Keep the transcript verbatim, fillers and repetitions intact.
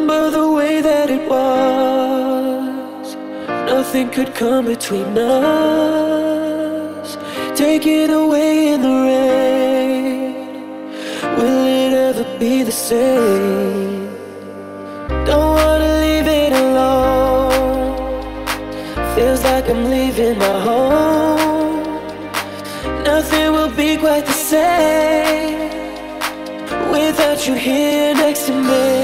remember the way that it was. Nothing could come between us. Taken away in the rain, will it ever be the same? Don't wanna leave it alone. Feels like I'm leaving my home. Nothing will be quite the same without you here next to me.